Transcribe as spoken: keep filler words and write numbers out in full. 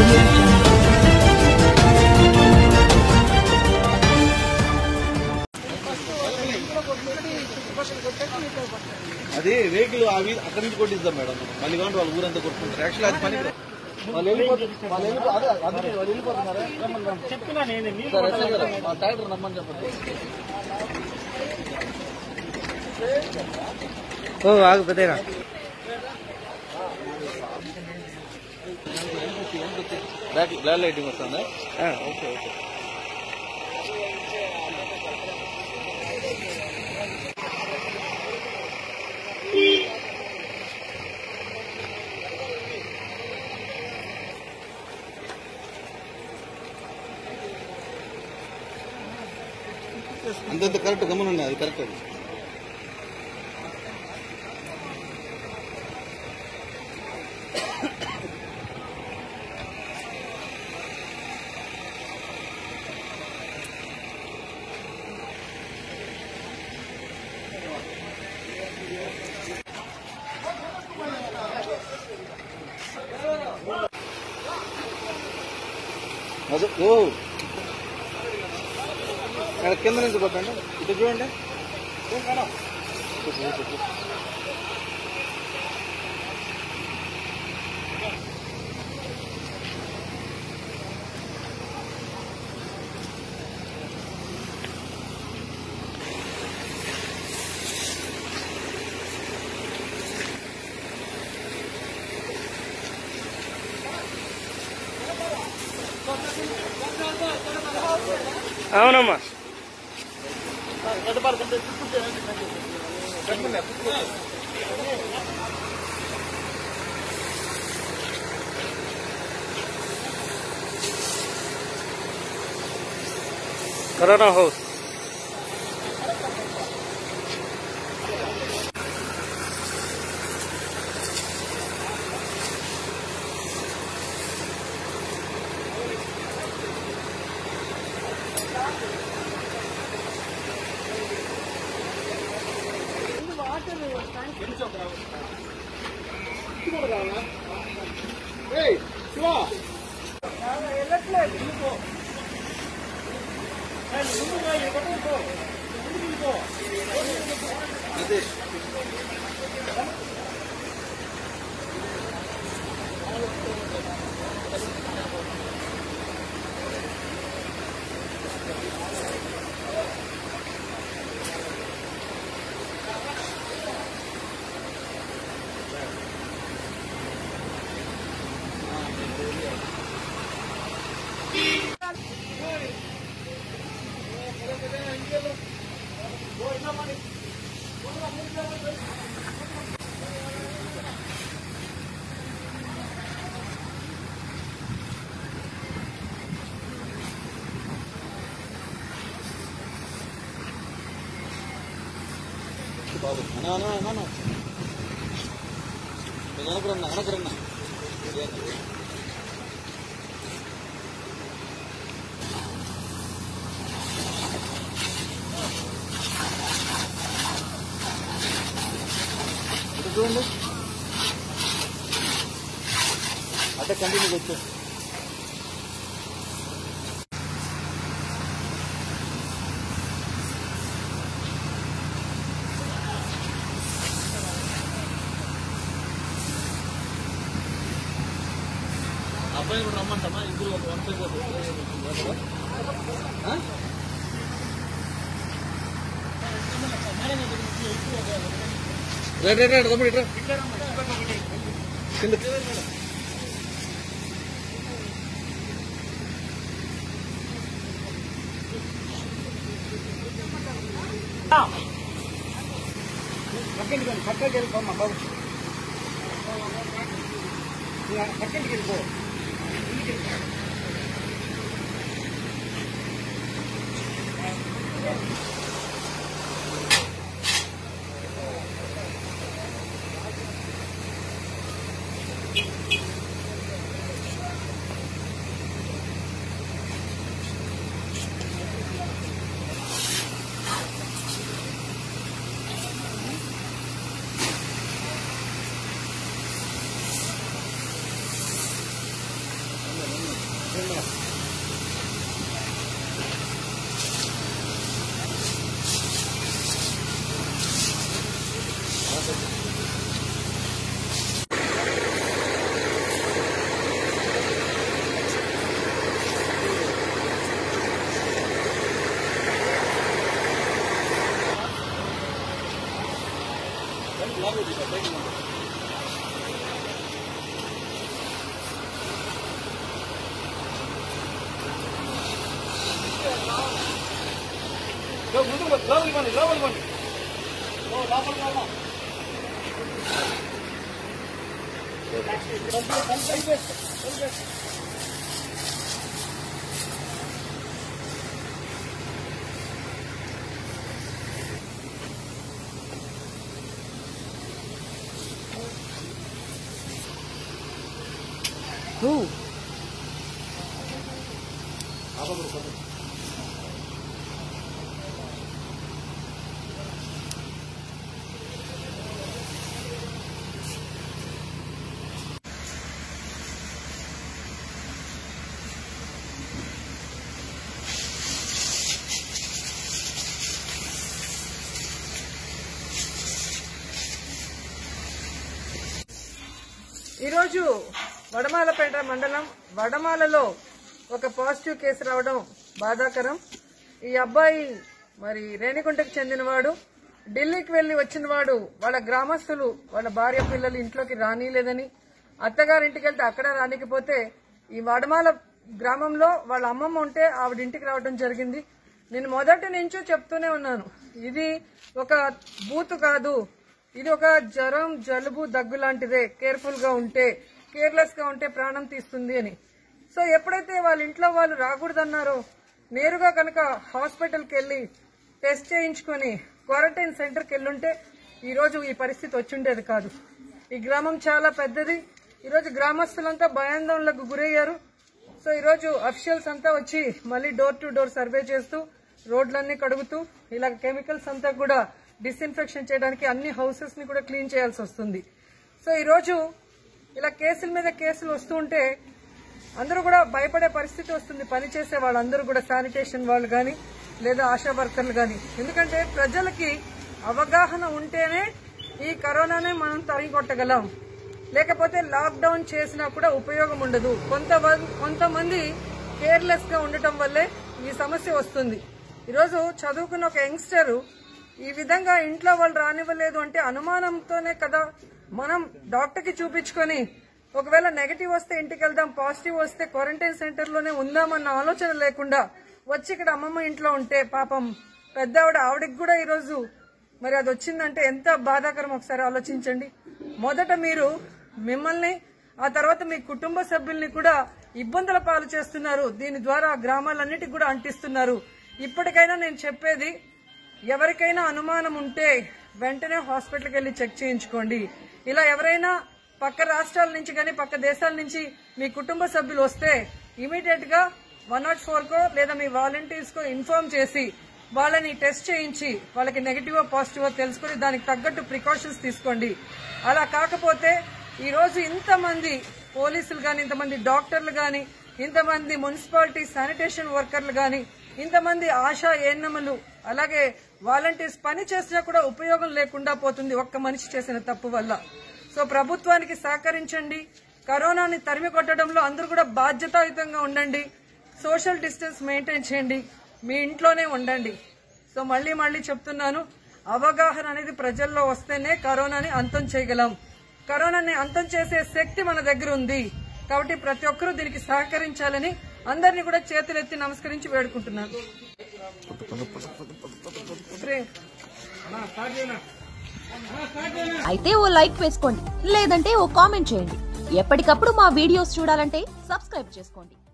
అది వెహికల్ అవి అక్కడి నుంచి కొట్టిద్దాం మేడం. మళ్ళీ కావాలి వాళ్ళు ఊరంతా కొట్టుకుంటారు. యాక్చువల్లీ అది పని వాళ్ళు వెళ్ళిపోతున్నారు. వాళ్ళు వెళ్ళిపోతున్నారా చెప్తున్నా నేను మా ట్రాక్టర్ రమ్మని చెప్పండి. ఓ ఆగు పెద్దగా బ్లాక్ బ్లాక్ లైటింగ్ వస్తుందా? Okay okay. అంతంత కరెక్ట్ గమనం అది కరెక్ట్. అది అదే ఓ కింద నుంచి కొట్టండి. ఇటు చూడండి. అవునమ్మా కరోనా హౌస్ బాబు అన్నా అన్నా అన్నా వెనకరన్నా వెనకరన్నా చూడండి. అట్టే కంటిన్యూ వచ్చే అబ్బాయి కూడా రమ్మంటామా? ఇద్దరు ఒక one side right right right తమ్ముడు ఇట్రా కింద పక్కకి పక్కకి వెళ్ళిపోమ్మా బాబు. పక్కకి వెళ్ళిపో. లోపలికి పండి లోపలికి పండి లోపలికి రామా Who? ఈరోజు వడమాలపేట మండలం వడమాలలో ఒక పాజిటివ్ కేసు రావడం బాధాకరం. ఈ అబ్బాయి మరి రేణిగుంటకు చెందినవాడు. ఢిల్లీకి వెళ్లి వచ్చినవాడు. వాళ్ళ గ్రామస్తులు వాళ్ళ భార్య పిల్లలు ఇంట్లోకి రానిలేదని, అత్తగారింటికి వెళ్తే అక్కడ రానికపోతే ఈ వడమాల గ్రామంలో వాళ్ళ అమ్మమ్మ ఉంటే ఆవిడ ఇంటికి రావడం జరిగింది. నేను మొదటి నుంచి చెప్తూనే ఉన్నాను, ఇది ఒక బూతు కాదు, ఇది ఒక జ్వరం జలుబు దగ్గు లాంటిదే. కేర్ఫుల్ గా ఉంటే, కేర్లెస్ గా ఉంటే ప్రాణం తీస్తుంది అని. సో ఎప్పుడైతే వాళ్ళ ఇంట్లో వాళ్ళు రాకూడదన్నారో నేరుగా కనుక హాస్పిటల్కి వెళ్లి టెస్ట్ చేయించుకుని క్వారంటైన్ సెంటర్కి వెళ్ళుంటే ఈ రోజు ఈ పరిస్థితి వచ్చిండేది కాదు. ఈ గ్రామం చాలా పెద్దది. ఈరోజు గ్రామస్తులంతా భయాందోళనకు గురయ్యారు. సో ఈరోజు అఫీషియల్స్ అంతా వచ్చి మళ్ళీ డోర్ టు డోర్ సర్వే చేస్తూ రోడ్లన్నీ కడుగుతూ ఇలా కెమికల్స్ అంతా కూడా డిస్ఇన్ఫెక్షన్ చేయడానికి అన్ని హౌసెస్ ని కూడా క్లీన్ చేయాల్సి వస్తుంది. సో ఈరోజు ఇలా కేసుల మీద కేసులు వస్తూ ఉంటే అందరూ కూడా భయపడే పరిస్థితి వస్తుంది. పనిచేసే వాళ్ళందరూ కూడా శానిటేషన్ వాళ్ళు గాని లేదా ఆశా వర్కర్లు గాని. ఎందుకంటే ప్రజలకి అవగాహన ఉంటేనే ఈ కరోనానే మనం తరిగొట్టగలం. లేకపోతే లాక్ డౌన్ చేసినా కూడా ఉపయోగం ఉండదు. కొంత కొంతమంది కేర్లెస్ గా ఉండటం వల్లే ఈ సమస్య వస్తుంది. ఈరోజు చదువుకున్న ఒక యంగ్స్టర్ ఈ విధంగా ఇంట్లో వాళ్ళు రానివ్వలేదు అంటే అనుమానంతోనే కదా. మనం డాక్టర్ కి చూపించుకొని ఒకవేళ నెగటివ్ వస్తే ఇంటికి వెళ్దాం, పాజిటివ్ వస్తే క్వారంటైన్ సెంటర్ లోనే ఉందామన్న ఆలోచన లేకుండా వచ్చి ఇక్కడ అమ్మమ్మ ఇంట్లో ఉంటే పాపం పెద్ద ఆవిడ ఆవిడకి కూడా ఈరోజు మరి అది వచ్చిందంటే ఎంత బాధాకరం ఒకసారి ఆలోచించండి. మొదట మీరు మిమ్మల్ని ఆ తర్వాత మీ కుటుంబ సభ్యుల్ని కూడా ఇబ్బందుల పాలు చేస్తున్నారు. దీని ద్వారా గ్రామాలన్నిటికి కూడా అంటిస్తున్నారు. ఇప్పటికైనా నేను చెప్పేది, ఎవరికైనా అనుమానం ఉంటే వెంటనే హాస్పిటల్కి వెళ్లి చెక్ చేయించుకోండి. ఇలా ఎవరైనా పక్క రాష్ట్రాల నుంచి కానీ పక్క దేశాల నుంచి మీ కుటుంబ సభ్యులు వస్తే ఇమీడియట్ గా వన్ నాట్ ఫోర్ కో లేదా మీ వాలంటీర్స్ కో ఇన్ఫార్మ్ చేసి వాళ్ళని టెస్ట్ చేయించి వాళ్ళకి నెగిటివ్ పాజిటివ్ తెలుసుకుని దానికి తగ్గట్టు ప్రికాషన్స్ తీసుకోండి. అలా కాకపోతే ఈ రోజు ఇంతమంది పోలీసులు గాని, ఇంతమంది డాక్టర్లు గాని, ఇంతమంది మున్సిపాలిటీ శానిటేషన్ వర్కర్లు గాని, ఇంతమంది ఆశా ఏఎన్ఎంలు అలాగే వాలంటీర్స్ పని చేసినా కూడా ఉపయోగం లేకుండా పోతుంది ఒక్క మనిషి చేసిన తప్పు వల్ల. సో ప్రభుత్వానికి సహకరించండి. కరోనాని తరిమి కొట్టడంలో అందరూ కూడా బాధ్యతాయుతంగా ఉండండి. సోషల్ డిస్టెన్స్ మెయింటైన్ చేయండి. మీ ఇంట్లోనే ఉండండి. సో మళ్లీ మళ్లీ చెప్తున్నాను, అవగాహన అనేది ప్రజల్లో వస్తేనే కరోనాని అంతం చేయగలం. కరోనాని అంతం చేసే శక్తి మన దగ్గర ఉంది. కాబట్టి ప్రతి ఒక్కరూ దీనికి సహకరించాలని అందరినీ కూడా చేతులెత్తి నమస్కరించి వేడుకుంటున్నాను. అయితే ఓ లైక్ వేసుకోండి, లేదంటే ఓ కామెంట్ చేయండి. ఎప్పటికప్పుడు మా వీడియోస్ చూడాలంటే సబ్స్క్రైబ్ చేసుకోండి.